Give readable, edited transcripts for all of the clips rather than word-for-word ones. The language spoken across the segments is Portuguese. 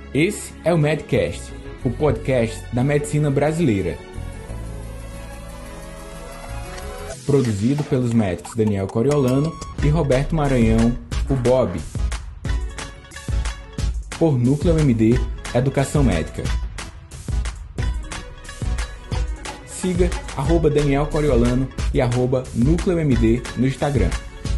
Esse é o Medcast, o podcast da medicina brasileira. Produzido pelos médicos Daniel Coriolano e Roberto Maranhão, o Bob. Por Núcleo MD Educação Médica. Siga @Daniel Coriolano e @Núcleo MD no Instagram.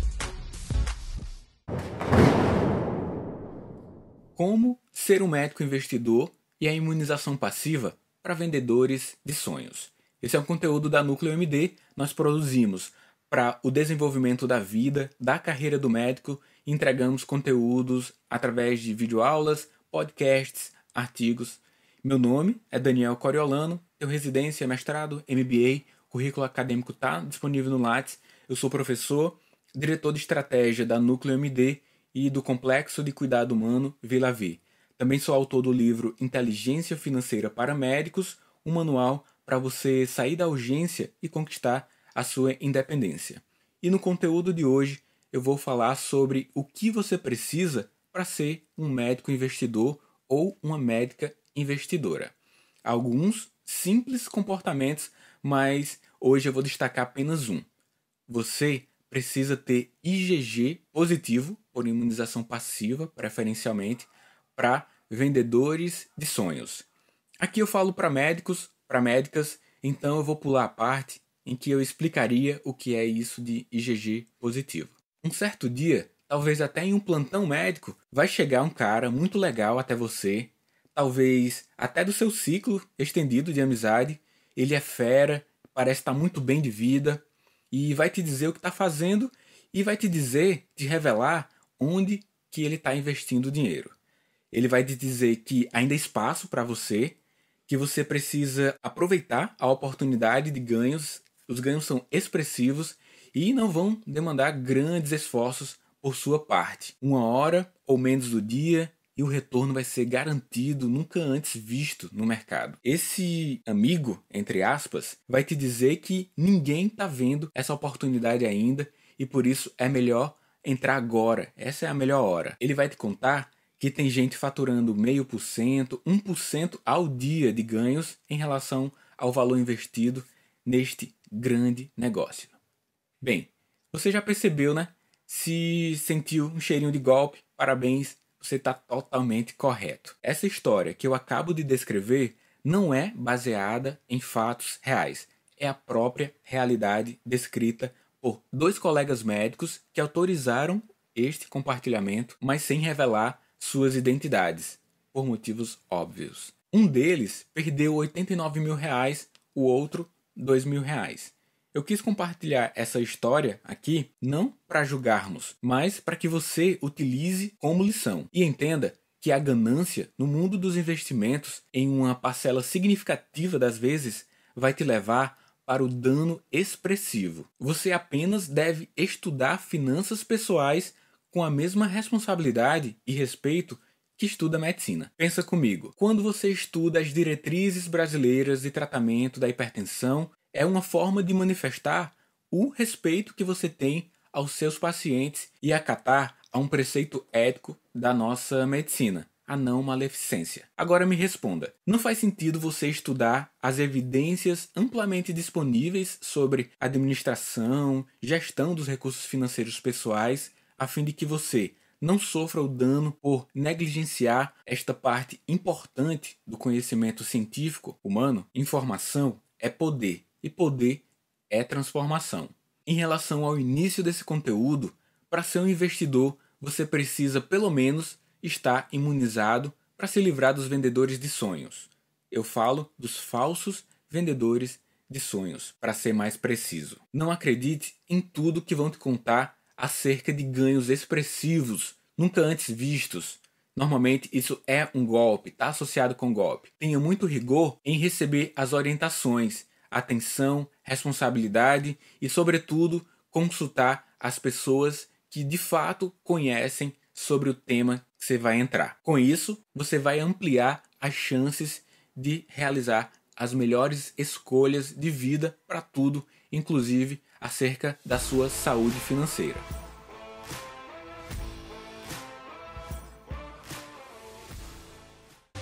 Como ser um médico investidor e a imunização passiva para vendedores de sonhos. Esse é um conteúdo da Núcleo MD. Nós produzimos para o desenvolvimento da vida, da carreira do médico, e entregamos conteúdos através de videoaulas, podcasts, artigos. Meu nome é Daniel Coriolano, tenho residência, mestrado, MBA, currículo acadêmico está disponível no Lattes. Eu sou professor, diretor de estratégia da Núcleo MD e do Complexo de Cuidado Humano Vila V. Também sou autor do livro Inteligência Financeira para Médicos, um manual para você sair da urgência e conquistar a sua independência. E no conteúdo de hoje eu vou falar sobre o que você precisa para ser um médico investidor ou uma médica investidora. Alguns simples comportamentos, mas hoje eu vou destacar apenas um. Você precisa ter IgG positivo, por imunização passiva, preferencialmente, para vendedores de sonhos. Aqui eu falo para médicos, para médicas, então eu vou pular a parte em que eu explicaria o que é isso de IgG positivo. Um certo dia, talvez até em um plantão médico, vai chegar um cara muito legal até você, talvez até do seu ciclo estendido de amizade. Ele é fera, parece estar muito bem de vida, e vai te dizer o que está fazendo e vai te dizer, te revelar onde que ele está investindo o dinheiro. Ele vai te dizer que ainda há espaço para você, que você precisa aproveitar a oportunidade de ganhos. Os ganhos são expressivos e não vão demandar grandes esforços por sua parte. 1 hora ou menos do dia e o retorno vai ser garantido, nunca antes visto no mercado. Esse amigo, entre aspas, vai te dizer que ninguém está vendo essa oportunidade ainda e por isso é melhor entrar agora. Essa é a melhor hora. Ele vai te contar que tem gente faturando 0,5%, 1% ao dia de ganhos em relação ao valor investido neste grande negócio. Bem, você já percebeu, né? Se sentiu um cheirinho de golpe, parabéns. Você está totalmente correto. Essa história que eu acabo de descrever não é baseada em fatos reais. É a própria realidade descrita por 2 colegas médicos que autorizaram este compartilhamento, mas sem revelar suas identidades, por motivos óbvios. Um deles perdeu R$89 mil, o outro R$2.000. Eu quis compartilhar essa história aqui não para julgarmos, mas para que você utilize como lição e entenda que a ganância no mundo dos investimentos, em uma parcela significativa das vezes, vai te levar para o dano expressivo. Você apenas deve estudar finanças pessoais com a mesma responsabilidade e respeito que estuda medicina. Pensa comigo, quando você estuda as diretrizes brasileiras de tratamento da hipertensão, é uma forma de manifestar o respeito que você tem aos seus pacientes e acatar a um preceito ético da nossa medicina, a não maleficência. Agora me responda, não faz sentido você estudar as evidências amplamente disponíveis sobre administração, gestão dos recursos financeiros pessoais, a fim de que você não sofra o dano por negligenciar esta parte importante do conhecimento científico humano? Informação é poder. E poder é transformação. Em relação ao início desse conteúdo, para ser um investidor, você precisa pelo menos estar imunizado para se livrar dos vendedores de sonhos. Eu falo dos falsos vendedores de sonhos, para ser mais preciso. Não acredite em tudo que vão te contar acerca de ganhos expressivos, nunca antes vistos. Normalmente isso é um golpe, está associado com golpe. Tenha muito rigor em receber as orientações, atenção, responsabilidade e, sobretudo, consultar as pessoas que de fato conhecem sobre o tema que você vai entrar. Com isso, você vai ampliar as chances de realizar as melhores escolhas de vida para tudo, inclusive acerca da sua saúde financeira.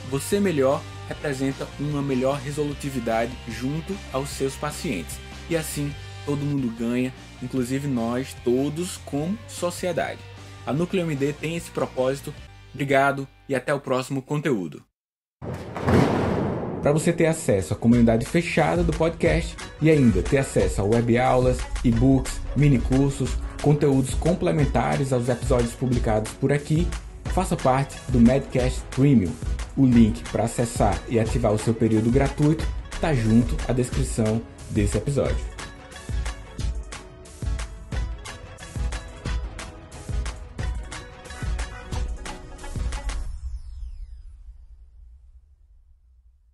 você melhor representa uma melhor resolutividade junto aos seus pacientes. E assim todo mundo ganha, inclusive nós todos como sociedade. A Núcleo MD tem esse propósito. Obrigado e até o próximo conteúdo. Para você ter acesso à comunidade fechada do podcast e ainda ter acesso a web aulas, e-books, mini-cursos, conteúdos complementares aos episódios publicados por aqui, faça parte do Medcast Premium. O link para acessar e ativar o seu período gratuito está junto à descrição desse episódio.